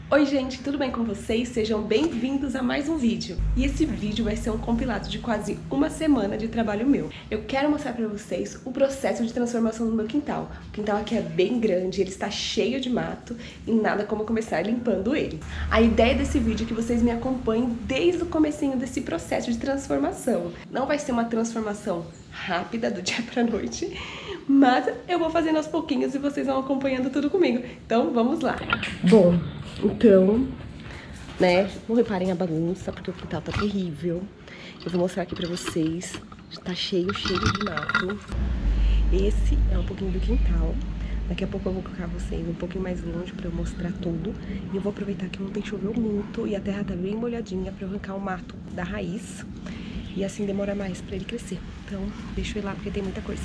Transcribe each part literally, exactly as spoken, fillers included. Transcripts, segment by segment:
Oi gente, tudo bem com vocês? Sejam bem-vindos a mais um vídeo. E esse vídeo vai ser um compilado de quase uma semana de trabalho meu. Eu quero mostrar pra vocês o processo de transformação do meu quintal. O quintal aqui é bem grande, ele está cheio de mato e nada como começar limpando ele. A ideia desse vídeo é que vocês me acompanhem desde o comecinho desse processo de transformação. Não vai ser uma transformação rápida do dia pra noite, mas eu vou fazendo aos pouquinhos e vocês vão acompanhando tudo comigo. Então vamos lá. Bom, então, né, não reparem a bagunça, porque o quintal tá terrível. Eu vou mostrar aqui pra vocês. Tá cheio, cheio de mato. Esse é um pouquinho do quintal. Daqui a pouco eu vou colocar vocês um pouquinho mais longe pra eu mostrar tudo. E eu vou aproveitar que ontem choveu muito e a terra tá bem molhadinha pra eu arrancar o mato da raiz. E assim demora mais pra ele crescer. Então, deixa eu ir lá porque tem muita coisa.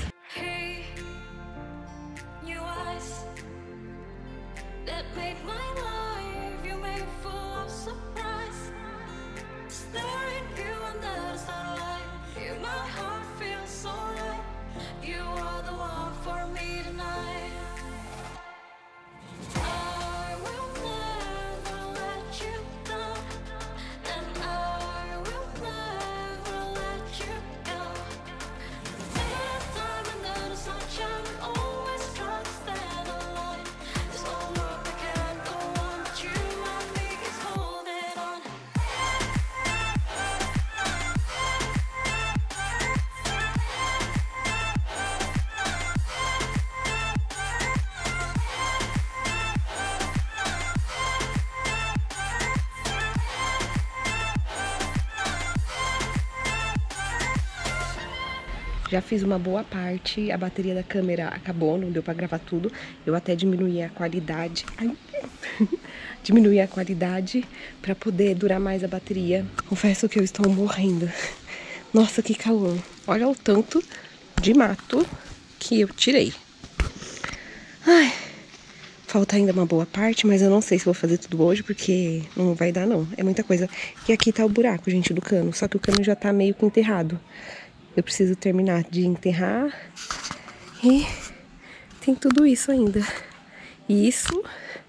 Já fiz uma boa parte, a bateria da câmera acabou, não deu pra gravar tudo. Eu até diminuí a qualidade, ai, diminuí a qualidade pra poder durar mais a bateria. Confesso que eu estou morrendo. Nossa, que calor. Olha o tanto de mato que eu tirei. Ai, falta ainda uma boa parte, mas eu não sei se vou fazer tudo hoje, porque não vai dar não. É muita coisa. E aqui tá o buraco, gente, do cano, só que o cano já tá meio que enterrado. Eu preciso terminar de enterrar e tem tudo isso ainda. Isso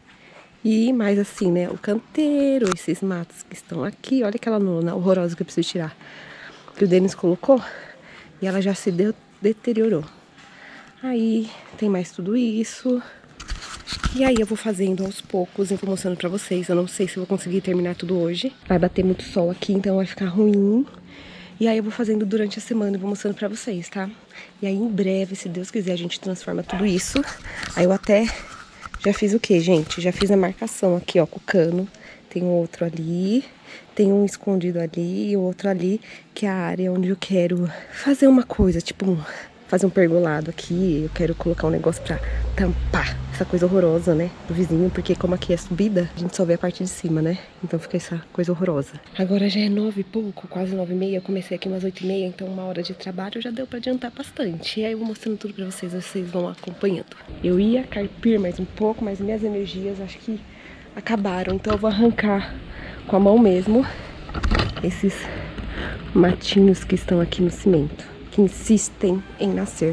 e mais assim, né? O canteiro, esses matos que estão aqui. Olha aquela lona horrorosa que eu preciso tirar. Que o Denis colocou e ela já se deu, deteriorou. Aí tem mais tudo isso. E aí eu vou fazendo aos poucos e vou mostrando pra vocês. Eu não sei se eu vou conseguir terminar tudo hoje. Vai bater muito sol aqui, então vai ficar ruim. E aí eu vou fazendo durante a semana e vou mostrando pra vocês, tá? E aí em breve, se Deus quiser, a gente transforma tudo isso. Aí eu até já fiz o quê, gente? Já fiz a marcação aqui, ó, com o cano. Tem outro ali, tem um escondido ali e outro ali, que é a área onde eu quero fazer uma coisa, tipo um, fazer um pergolado aqui. Eu quero colocar um negócio pra tampar essa coisa horrorosa, né, do vizinho, porque como aqui é subida, a gente só vê a parte de cima, né? Então fica essa coisa horrorosa. Agora já é nove e pouco, quase nove e meia. Eu comecei aqui umas oito e meia, então uma hora de trabalho já deu pra adiantar bastante. E aí eu vou mostrando tudo pra vocês, vocês vão acompanhando. Eu ia carpir mais um pouco, mas minhas energias acho que acabaram, então eu vou arrancar com a mão mesmo esses matinhos que estão aqui no cimento, que insistem em nascer.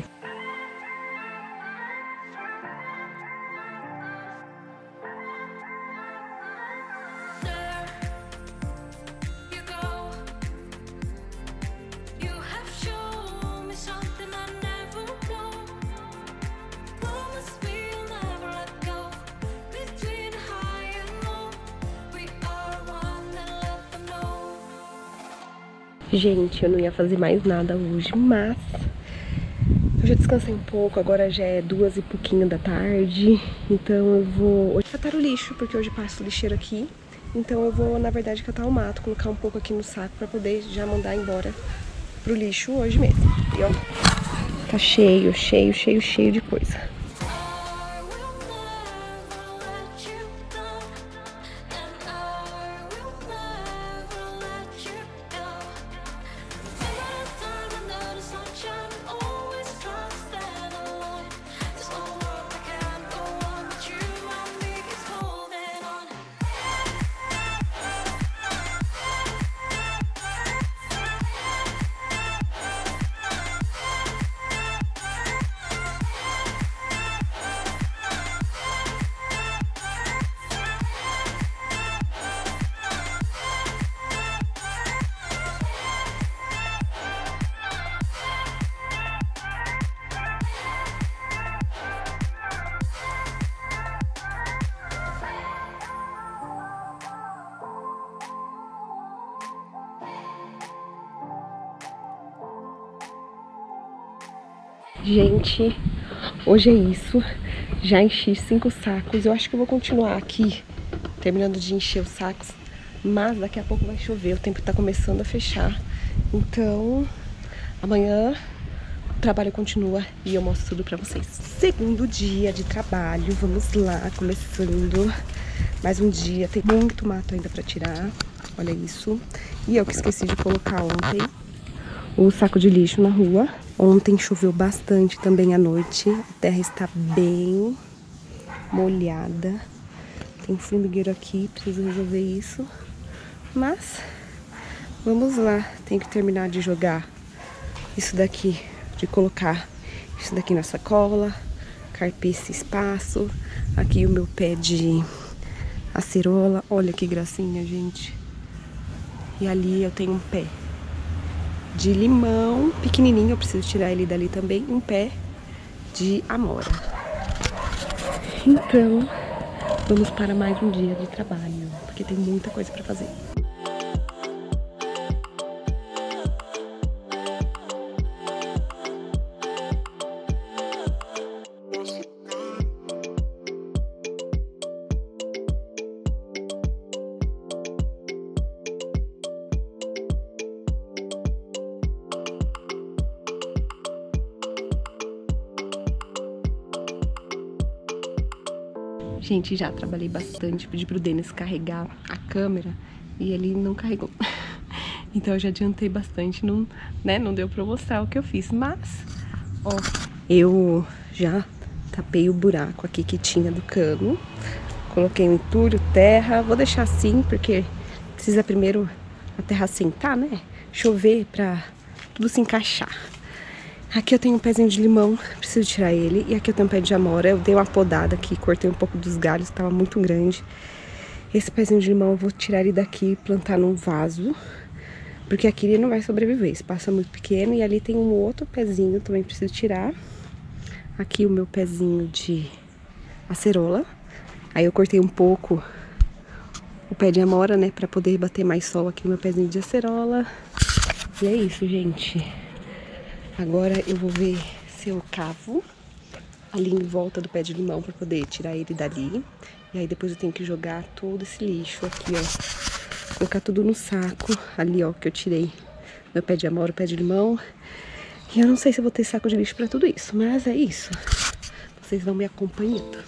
Gente, eu não ia fazer mais nada hoje, mas eu já descansei um pouco, agora já é duas e pouquinho da tarde, então eu vou hoje catar o lixo, porque hoje passo lixeiro aqui, então eu vou, na verdade, catar o mato, colocar um pouco aqui no saco pra poder já mandar embora pro lixo hoje mesmo. E ó, tá cheio, cheio, cheio, cheio de coisa. Gente, hoje é isso. Já enchi cinco sacos. Eu acho que eu vou continuar aqui, terminando de encher os sacos. Mas daqui a pouco vai chover, o tempo tá começando a fechar. Então, amanhã o trabalho continua e eu mostro tudo pra vocês. Segundo dia de trabalho, vamos lá, começando mais um dia. Tem muito mato ainda pra tirar, olha isso. E eu que esqueci de colocar ontem o saco de lixo na rua. Ontem choveu bastante também à noite, a terra está bem molhada. Tem um formigueiro aqui, preciso resolver isso. Mas, vamos lá, tenho que terminar de jogar isso daqui, de colocar isso daqui na sacola, carpir esse espaço. Aqui o meu pé de acerola, olha que gracinha, gente. E ali eu tenho um pé de limão pequenininho, eu preciso tirar ele dali também, um pé de amora. Então, vamos para mais um dia de trabalho, porque tem muita coisa para fazer. Gente, já trabalhei bastante, pedi pro Denis carregar a câmera e ele não carregou. Então eu já adiantei bastante, não, né, não deu pra eu mostrar o que eu fiz. Mas, ó, eu já tapei o buraco aqui que tinha do cano. Coloquei um entulho, terra, vou deixar assim porque precisa primeiro a terra assentar, né? Chover pra tudo se encaixar. Aqui eu tenho um pezinho de limão, preciso tirar ele. E aqui eu tenho um pé de amora, eu dei uma podada aqui, cortei um pouco dos galhos, tava muito grande. Esse pezinho de limão eu vou tirar ele daqui e plantar num vaso, porque aqui ele não vai sobreviver, esse espaço é muito pequeno. E ali tem um outro pezinho, também preciso tirar. Aqui o meu pezinho de acerola. Aí eu cortei um pouco o pé de amora, né, pra poder bater mais sol aqui no meu pezinho de acerola. E é isso, gente. Agora eu vou ver se eu cavo ali em volta do pé de limão para poder tirar ele dali. E aí depois eu tenho que jogar todo esse lixo aqui, ó. Colocar tudo no saco ali, ó, que eu tirei meu pé de amora, o pé de limão. E eu não sei se eu vou ter saco de lixo para tudo isso, mas é isso. Vocês vão me acompanhando.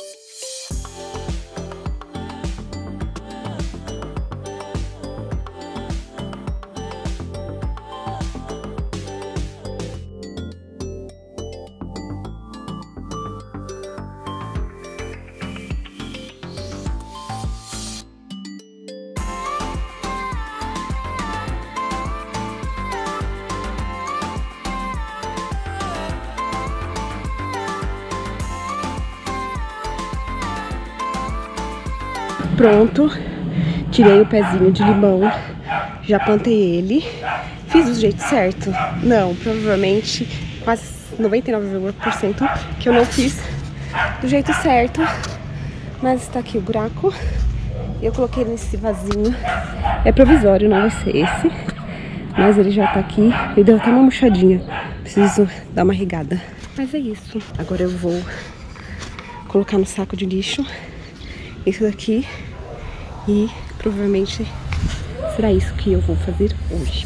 Pronto, tirei o pezinho de limão, já plantei ele. Fiz do jeito certo? Não, provavelmente quase noventa e nove por cento que eu não fiz do jeito certo. Mas está aqui o buraco. Eu coloquei nesse vasinho. É provisório, não vai ser esse. Mas ele já tá aqui e deu até uma murchadinha. Preciso dar uma regada. Mas é isso. Agora eu vou colocar no saco de lixo isso daqui. E provavelmente será isso que eu vou fazer hoje.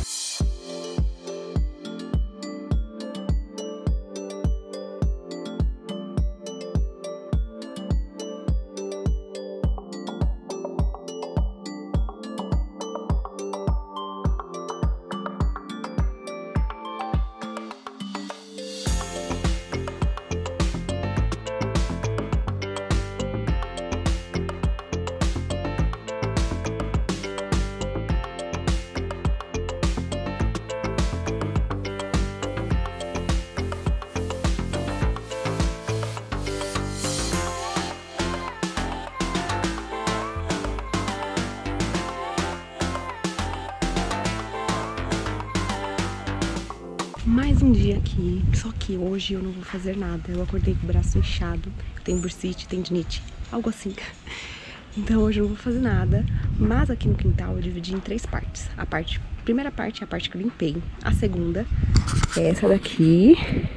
Mais um dia aqui, só que hoje eu não vou fazer nada. Eu acordei com o braço inchado, tenho bursite, tendinite, algo assim. Então hoje eu não vou fazer nada, mas aqui no quintal eu dividi em três partes. A parte, a primeira parte é a parte que eu limpei, a segunda é essa daqui,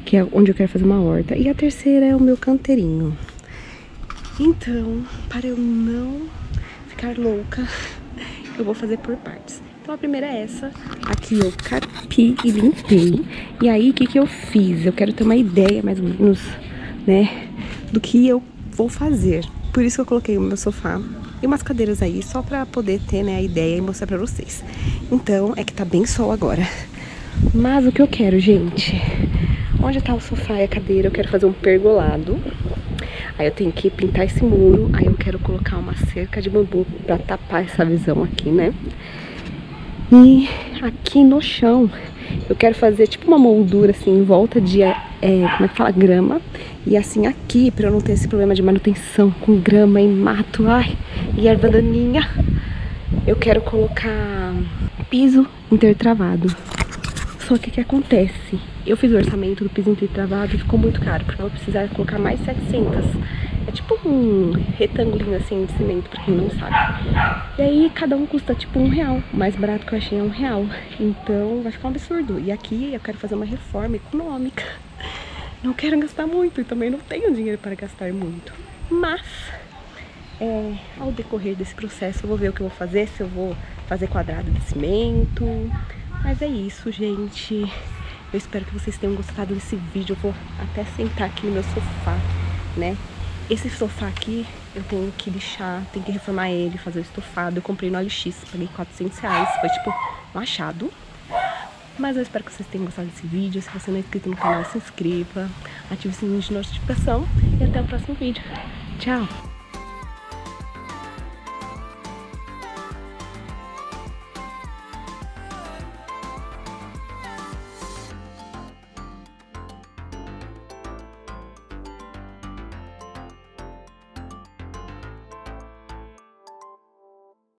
que é onde eu quero fazer uma horta. E a terceira é o meu canteirinho. Então, para eu não ficar louca, eu vou fazer por partes. Então a primeira é essa. Aqui eu carpi e limpei. E aí, o que que eu fiz? Eu quero ter uma ideia, mais ou menos, né, do que eu vou fazer. Por isso que eu coloquei o meu sofá e umas cadeiras aí, só pra poder ter, né, a ideia e mostrar pra vocês. Então, é que tá bem sol agora. Mas o que eu quero, gente? Onde tá o sofá e a cadeira, eu quero fazer um pergolado. Aí eu tenho que pintar esse muro. Aí eu quero colocar uma cerca de bambu pra tapar essa visão aqui, né? E aqui no chão eu quero fazer tipo uma moldura assim em volta de, é, como é que fala, grama. E assim aqui, pra eu não ter esse problema de manutenção com grama e mato, ai, e erva daninha, eu quero colocar piso intertravado. Só que o que acontece? Eu fiz o orçamento do piso intertravado e ficou muito caro, porque eu vou precisar colocar mais setecentas. É tipo um retangulinho assim de cimento, pra quem não sabe. E aí cada um custa tipo um real. O mais barato que eu achei é um real. Então vai ficar um absurdo. E aqui eu quero fazer uma reforma econômica. Não quero gastar muito e também não tenho dinheiro para gastar muito. Mas, é, ao decorrer desse processo eu vou ver o que eu vou fazer. Se eu vou fazer quadrado de cimento. Mas é isso, gente. Eu espero que vocês tenham gostado desse vídeo. Eu vou até sentar aqui no meu sofá, né? Esse sofá aqui eu tenho que lixar, tenho que reformar ele, fazer o estofado. Eu comprei no O L X, paguei quatrocentos reais. Foi tipo um achado. Mas eu espero que vocês tenham gostado desse vídeo. Se você não é inscrito no canal, se inscreva, ative o sininho de notificação. E até o próximo vídeo. Tchau!